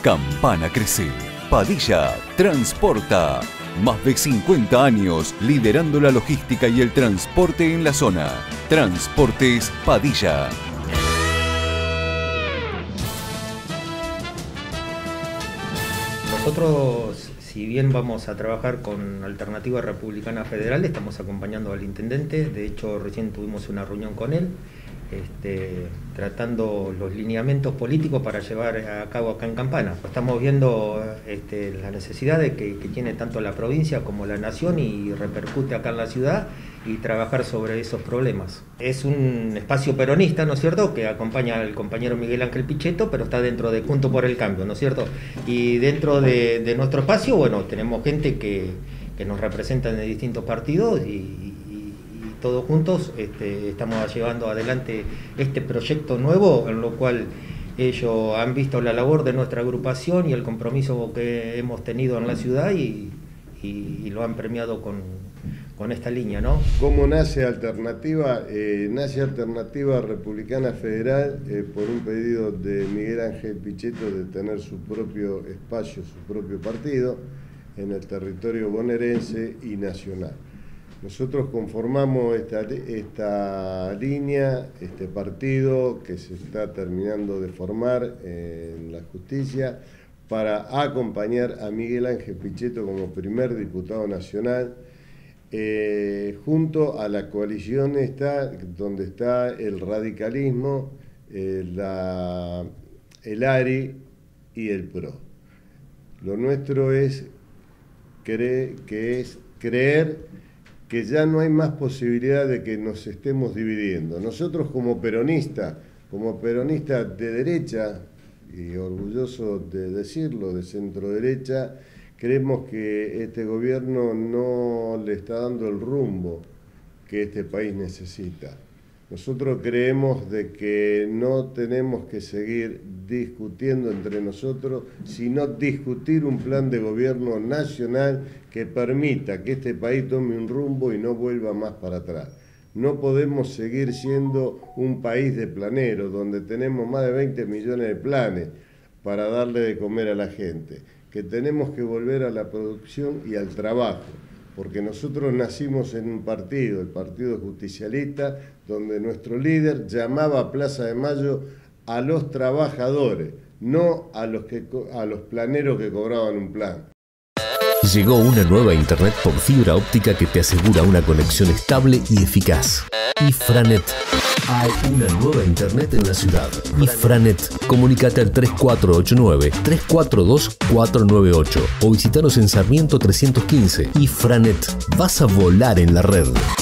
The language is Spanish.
Campana crece. Padilla transporta. Más de 50 años liderando la logística y el transporte en la zona. Transportes Padilla. Nosotros, si bien vamos a trabajar con Alternativa Republicana Federal, estamos acompañando al intendente. De hecho, recién tuvimos una reunión con él, tratando los lineamientos políticos para llevar a cabo acá en Campana. Estamos viendo la necesidad que tiene tanto la provincia como la nación y repercute acá en la ciudad, y trabajar sobre esos problemas. Es un espacio peronista, ¿no es cierto?, que acompaña al compañero Miguel Ángel Pichetto, pero está dentro de Juntos por el Cambio, ¿no es cierto? Y dentro de nuestro espacio, bueno, tenemos gente que nos representa en distintos partidos y todos juntos estamos llevando adelante este proyecto nuevo, en lo cual ellos han visto la labor de nuestra agrupación y el compromiso que hemos tenido en la ciudad y lo han premiado con esta línea, ¿no? ¿Cómo nace Alternativa? Nace Alternativa Republicana Federal por un pedido de Miguel Ángel Pichetto de tener su propio espacio, su propio partido en el territorio bonaerense y nacional. Nosotros conformamos esta línea, este partido que se está terminando de formar en la justicia para acompañar a Miguel Ángel Pichetto como primer diputado nacional, junto a la coalición donde está el radicalismo, el ARI y el PRO. Lo nuestro es creer que ya no hay más posibilidad de que nos estemos dividiendo. Nosotros como peronistas de derecha, y orgulloso de decirlo, de centro derecha, creemos que este gobierno no le está dando el rumbo que este país necesita. Nosotros creemos de que no tenemos que seguir discutiendo entre nosotros, sino discutir un plan de gobierno nacional que permita que este país tome un rumbo y no vuelva más para atrás. No podemos seguir siendo un país de planeros, donde tenemos más de 20 millones de planes para darle de comer a la gente, que tenemos que volver a la producción y al trabajo, porque nosotros nacimos en un partido, el Partido Justicialista, donde nuestro líder llamaba a Plaza de Mayo a los trabajadores, no a los planeros que cobraban un plan. Llegó una nueva internet por fibra óptica que te asegura una conexión estable y eficaz. Ifranet. Hay una nueva internet en la ciudad. Ifranet. Comunícate al 3489-342-498 o visitanos en Sarmiento 315. Ifranet. Vas a volar en la red.